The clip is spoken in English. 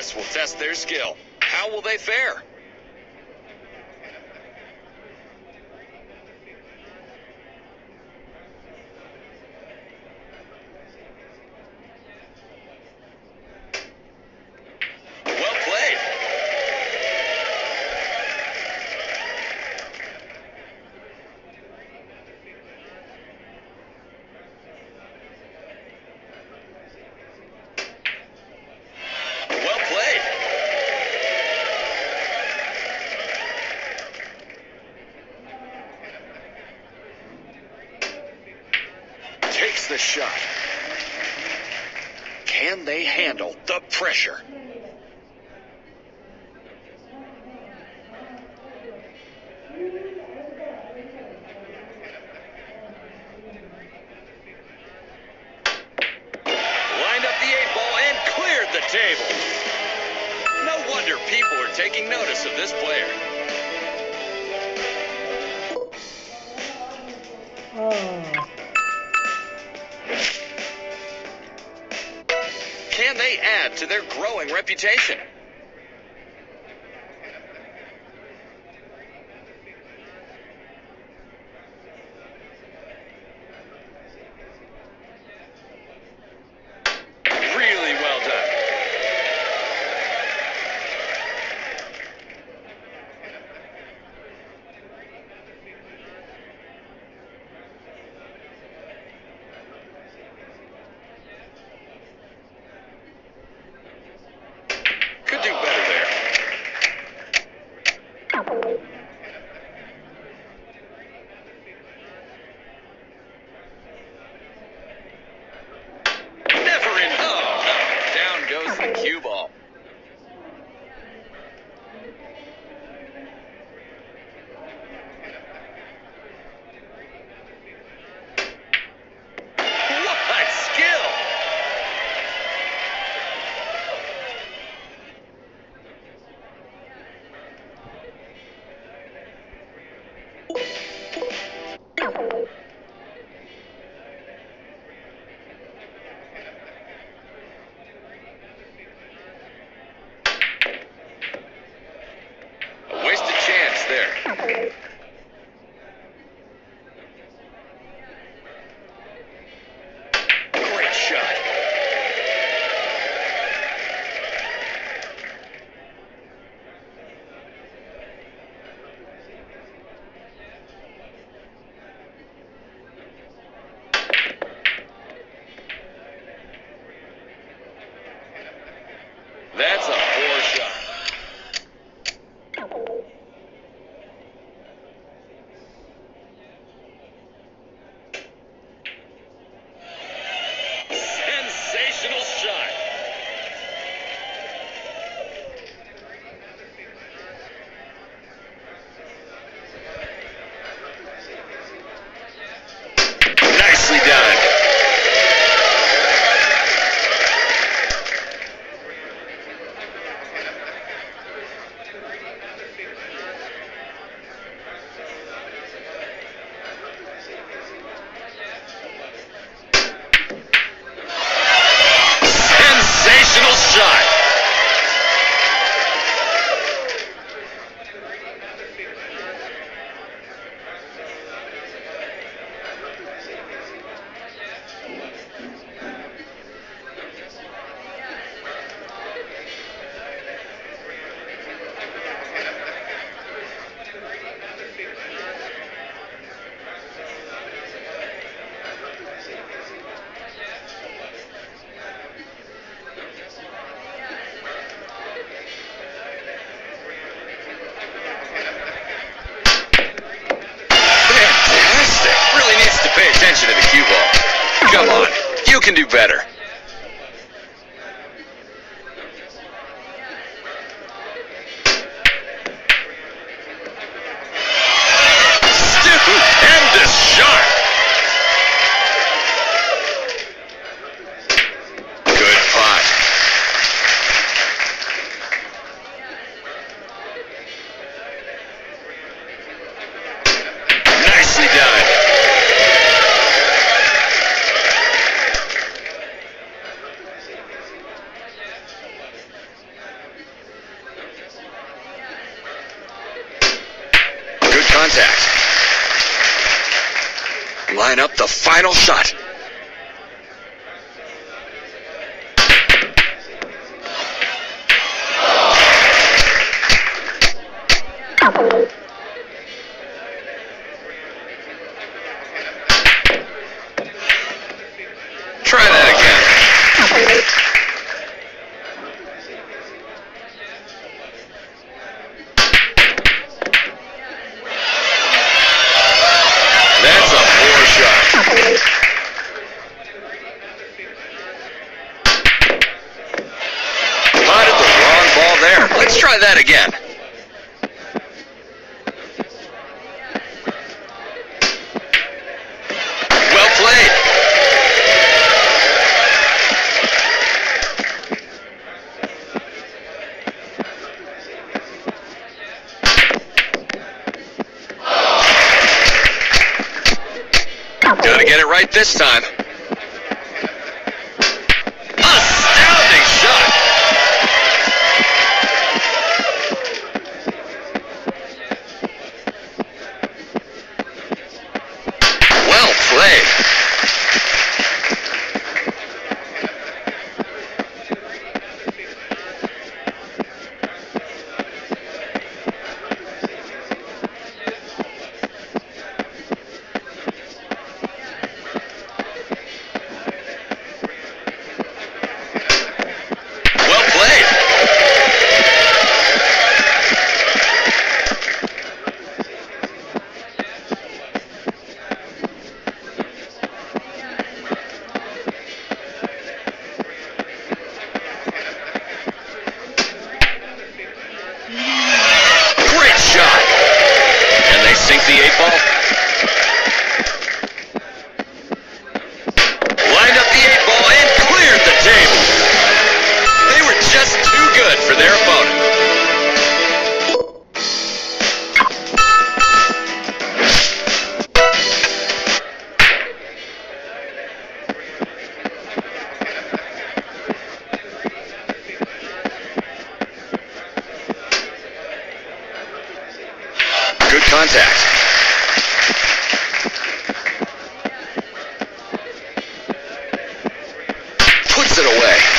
This will test their skill. How will they fare? Well played. Well played. Takes the shot. Can they handle the pressure? Lined up the 8-ball and cleared the table. No wonder people are taking notice of this player. Can they add to their growing reputation? Really well done. Could do better there. Never in. Oh, no. Down goes the cue ball. What skill! A wasted chance there. Great shot. That's a poor shot. Sensational shot. Nicely done. Sensational shot. Fantastic. Really needs to pay attention to the cue ball. Come on, you can do better. Stupendous shot. Good pot. Nicely done. line up the final shot. Try that again. That's a poor shot. Spotted the wrong ball there. Let's try that again. Well played. Gotta get it right this time. Astounding shot! Well played. Sink the 8-ball. Lined up the 8-ball and cleared the table. They were just too good for their opponent. Good contact. Puts it away.